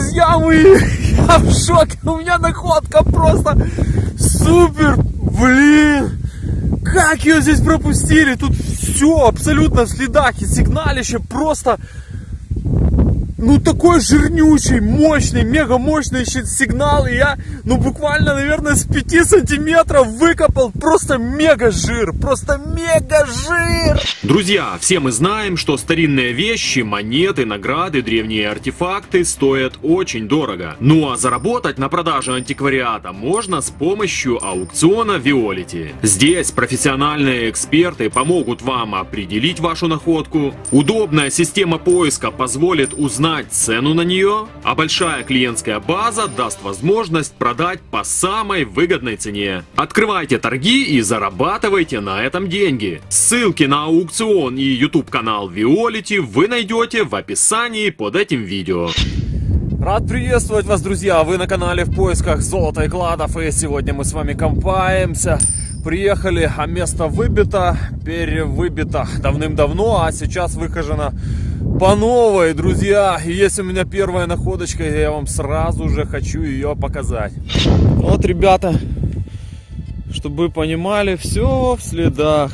Друзья мои, я в шоке, у меня находка просто супер, блин. Как ее здесь пропустили? Тут все абсолютно в следах и сигналище просто, ну такой жирнючий, мощный, мега мощный сигнал. И я, ну буквально, наверное, с 5 сантиметров выкопал просто мега жир. Просто мега жир. Друзья, все мы знаем, что старинные вещи, монеты, награды, древние артефакты стоят очень дорого. Ну а заработать на продаже антиквариата можно с помощью аукциона Виолити. Здесь профессиональные эксперты помогут вам определить вашу находку. Удобная система поиска позволит узнать цену на нее, а большая клиентская база даст возможность продать по самой выгодной цене. Открывайте торги и зарабатывайте на этом деньги. Ссылки на аукцион и YouTube канал Виолити вы найдете в описании под этим видео. Рад приветствовать вас, друзья! Вы на канале В поисках золота и кладов, и сегодня мы с вами копаемся. Приехали, а место выбито, перевыбито давным-давно, а сейчас выхожено по новой, друзья. И есть у меня первая находочка, и я вам сразу же хочу ее показать. Вот, ребята, чтобы вы понимали, все в следах.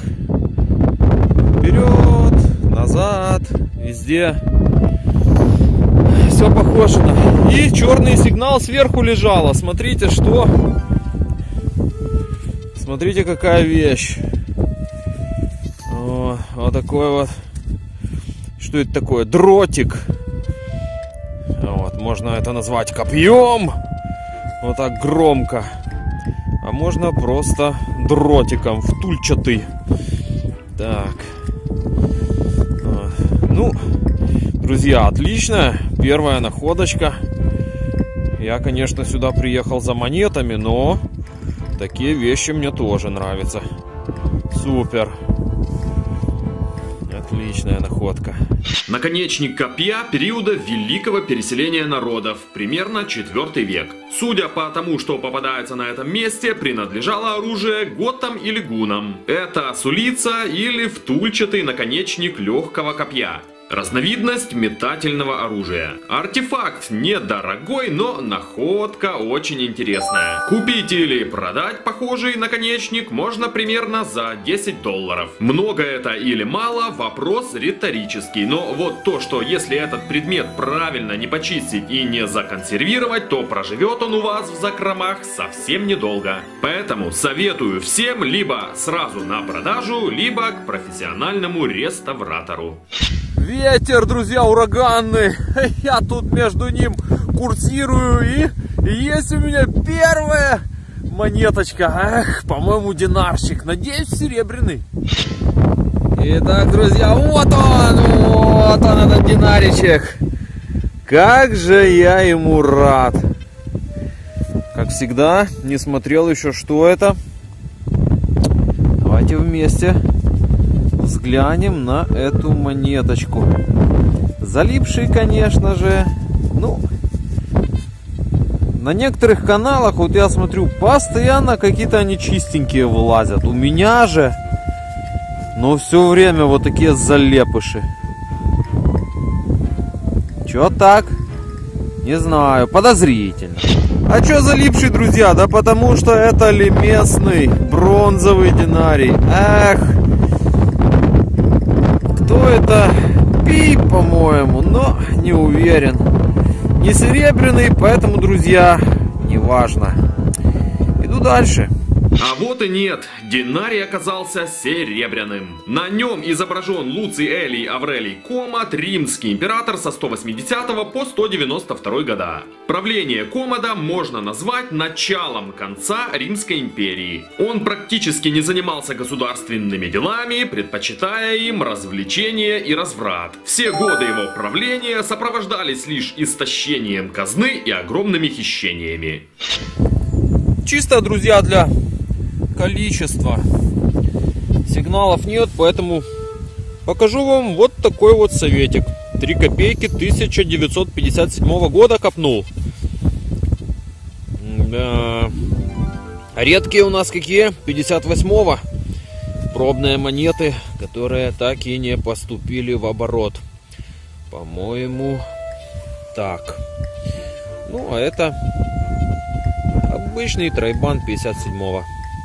Вперед, назад, везде. Все похоже на... И черный сигнал сверху лежало. Смотрите, что... Смотрите, какая вещь. О, вот такой вот. Что это такое? Дротик. Вот, можно это назвать копьем. Вот так громко. А можно просто дротиком, втульчатый. Так. Ну, друзья, отлично. Первая находочка. Я, конечно, сюда приехал за монетами, но такие вещи мне тоже нравятся. Супер. Отличная находка. Наконечник копья периода Великого переселения народов, примерно 4 век. Судя по тому, что попадается на этом месте, принадлежало оружие готам или гунам. Это сулица или втульчатый наконечник легкого копья. Разновидность метательного оружия. Артефакт недорогой, но находка очень интересная. Купить или продать похожий наконечник можно примерно за $10. Много это или мало, вопрос риторический. Но вот то, что если этот предмет правильно не почистить и не законсервировать, то проживет он у вас в закромах совсем недолго. Поэтому советую всем либо сразу на продажу, либо к профессиональному реставратору. Ветер, друзья, ураганный. Я тут между ним курсирую, и есть у меня первая монеточка. Эх, по-моему, динарчик. Надеюсь, серебряный. Итак, друзья, вот он этот динаричек. Как же я ему рад. Как всегда, не смотрел еще, что это. Давайте вместе взглянем на эту монеточку. Залипший, конечно же. Ну, на некоторых каналах, вот я смотрю, постоянно какие-то они чистенькие вылазят. У меня же, но все время вот такие залепыши. Чё так? Не знаю, подозрительно. А чё залипший, друзья? Да потому что это ли местный бронзовый динарий. Эх. Кто это? Пи, по-моему, но не уверен. Не серебряный, поэтому, друзья, неважно. Иду дальше. А вот и нет, динарий оказался серебряным. На нем изображен Луций Элий Аврелий Комод, римский император со 180 по 192 года. Правление Комода можно назвать началом конца Римской империи. Он практически не занимался государственными делами, предпочитая им развлечения и разврат. Все годы его правления сопровождались лишь истощением казны и огромными хищениями. Чисто, друзья, для количества сигналов нет, поэтому покажу вам вот такой вот советик. 3 копейки 1957 года копнул. Да. Редкие у нас какие? 58-го. Пробные монеты, которые так и не поступили в оборот. По-моему, так. Ну, а это обычный тройбан 57-го.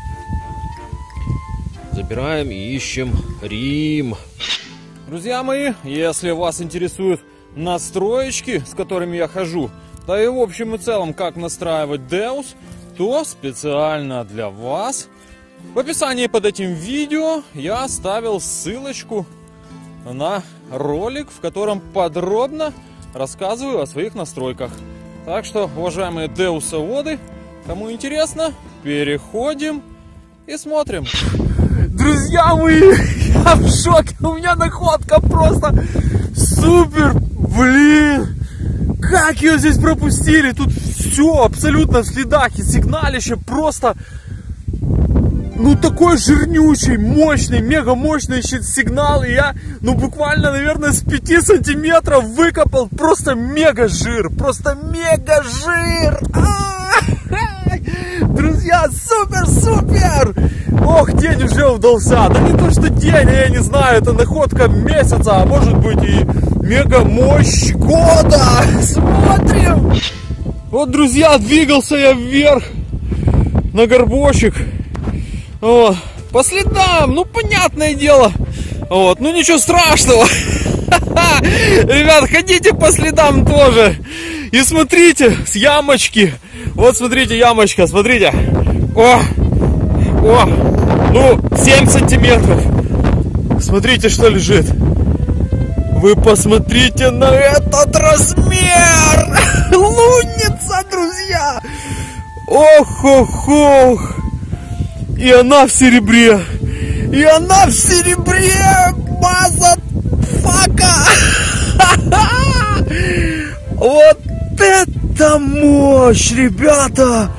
Забираем и ищем Рим. Друзья мои, если вас интересуют настроечки, с которыми я хожу, да и в общем и целом, как настраивать Deus, то специально для вас в описании под этим видео я оставил ссылочку на ролик, в котором подробно рассказываю о своих настройках. Так что, уважаемые Деусоводы, кому интересно, переходим и смотрим. Друзья мои, я в шоке, у меня находка просто супер, блин. Как ее здесь пропустили? Тут все абсолютно в следах и сигналище просто, ну, такой жирнючий, мощный, мега мощный сигнал. И я, ну, буквально, наверное, с 5 сантиметров выкопал просто мега жир. Просто мега жир. Друзья, супер-супер. Ох, день уже удался. Да не то, что день, я не знаю, это находка месяца, а может быть и мега мощь года. Смотрим. Вот, друзья, двигался я вверх на горбочек. Вот. По следам, ну, понятное дело. Вот, ну, ничего страшного. Ребят, ходите по следам тоже. И смотрите, с ямочки. Вот, смотрите, ямочка, смотрите. О, ну, 7 сантиметров. Смотрите, что лежит. Вы посмотрите на этот размер. Лунница, друзья. Ох. И она в серебре. Мазафака. Вот это мощь, ребята.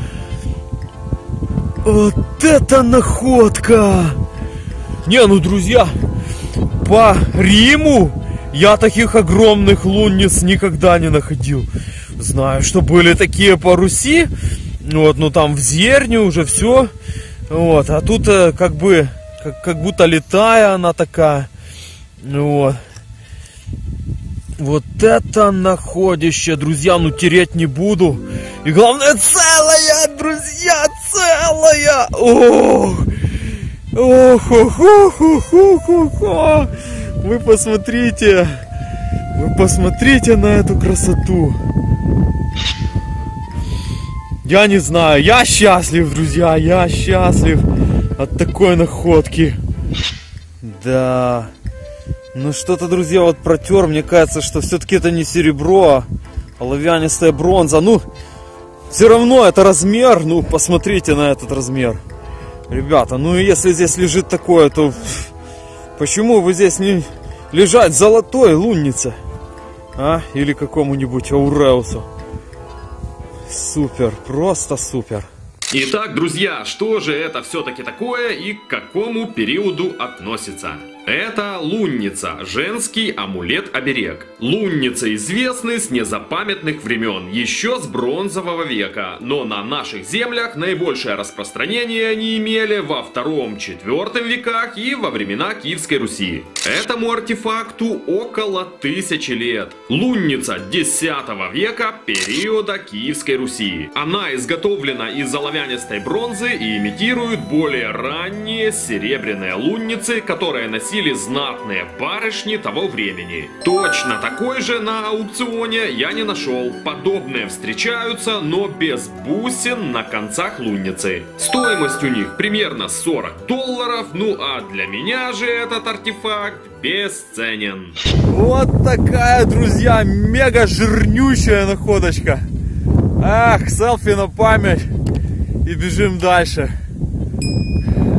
Вот это находка. Не, ну, друзья, по Риму я таких огромных лунниц никогда не находил. Знаю, что были такие по Руси. Вот, ну там в Зерне уже все. Вот, а тут как будто летая она такая. Вот. Вот это находище, друзья, ну тереть не буду. И главное, целая, друзья, целая. Вы посмотрите на эту красоту. Я не знаю, я счастлив, друзья, я счастлив от такой находки. Да. Ну что-то, друзья, вот протер, мне кажется, что все-таки это не серебро, а оловянистая бронза. Ну, все равно это размер, ну, посмотрите на этот размер. Ребята, ну если здесь лежит такое, то почему бы здесь не лежать золотой луннице? А? Или какому-нибудь ауреусу. Супер, просто супер. Итак, друзья, что же это все-таки такое и к какому периоду относится? Это лунница, женский амулет-оберег. Лунницы известны с незапамятных времен, еще с бронзового века, но на наших землях наибольшее распространение они имели во 2-4 веках и во времена Киевской Руси. Этому артефакту около 1000 лет. Лунница 10 века периода Киевской Руси. Она изготовлена из оловянистой бронзы и имитирует более ранние серебряные лунницы, которые носили знатные барышни того времени. Точно такой же на аукционе я не нашел. Подобные встречаются, но без бусин на концах лунницы. Стоимость у них примерно $40, ну а для меня же этот артефакт бесценен. Вот такая, друзья, мега жирнющая находочка. Ах, селфи на память. И бежим дальше.